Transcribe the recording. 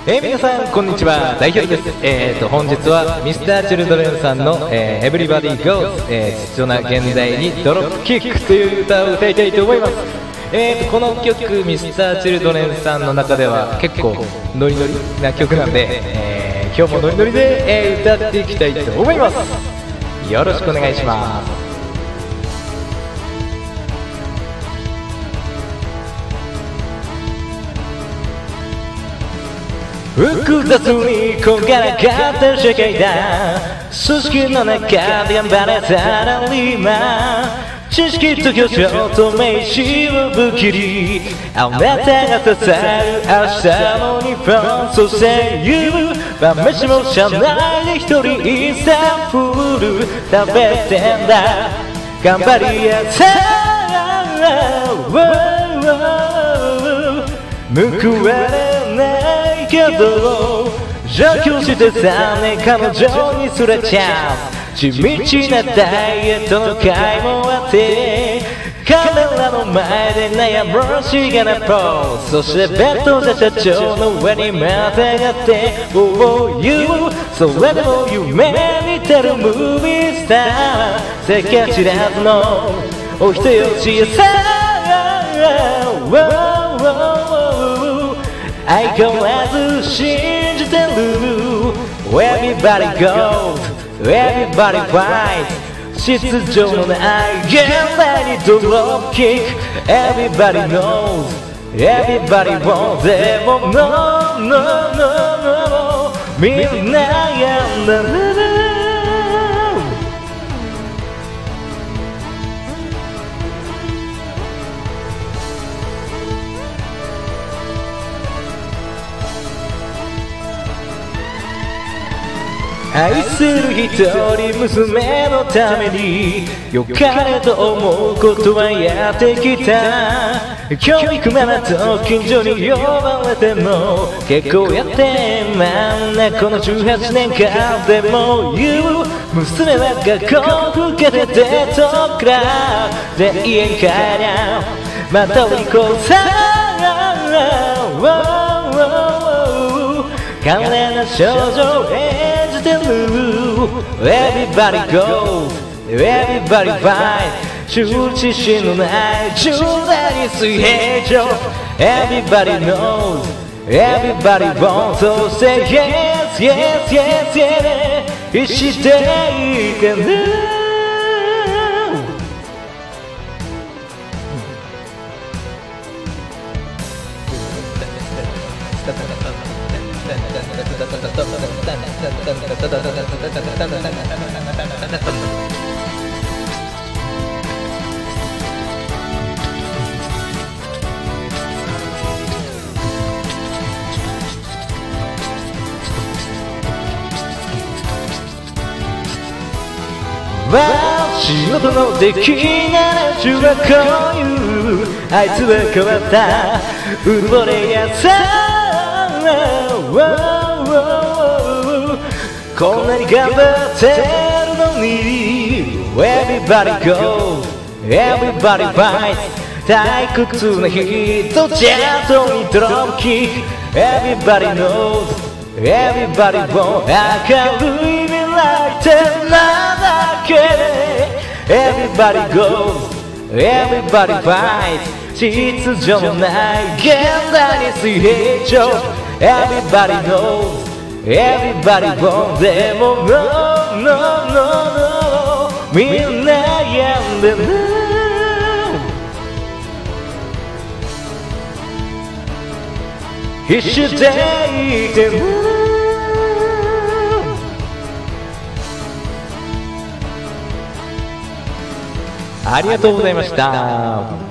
皆さんこんにちは、ダイヒロヒロです。本日はミスターチルドレンさんの、Everybody Goes、秩序な現代にドロップキックという歌を歌いたいと思います。この曲、ミスターチルドレンさんの中では結構ノリノリな曲なんで、今日もノリノリで、歌っていきたいと思います。よろしくお願いします。複雑にこがらかった社会だ。組織の中で頑張れサラリーマン。知識と巨匠と名刺を武器にあなたが支える明日の日本。そして言う晩飯も社内で一人インスタンプール食べてんだ。頑張り屋さん報われないけど上京して3年彼女にすれちゃう。地道なダイエットの会もあってカメラの前で悩むしげなポーズ。そしてベッドで社長の上にまたがって Oh you それでも夢見てるムービースター。世界知らずのお人よしさ相変わらず信じてる。 Everybody goes Everybody fights 秩序のない現代にドロップキック。 Everybody knows Everybody wants でも No No No No みんな病んだね。愛する一人娘のために良かれと思うことはやってきた。教育ママと近所に呼ばれても結構やってまんなこの18年間。でも言う娘は学校受けててとくらで家に帰りゃまたお利口さ可憐な少女演じてる。 Everybody goes Everybody fight 羞恥心のない10代に水平常。 Everybody knows Everybody wants そして Yes Yes Yes Yes していてね。仕事の出来なら主はこういう。あいつは変わったうるぼれ屋さん。こんなに頑張ってるのに Everybody goes Everybody fights 退屈な人ジャントにドロップキック。 Everybody knows Everybody wants 明るい未来ってなんだっけ。 Everybody goes Everybody fights 秩序のない現代に水平常。 Everybody knows Everybody wants でも No No No No みんな病んでる。必死でいてる。ありがとうございました。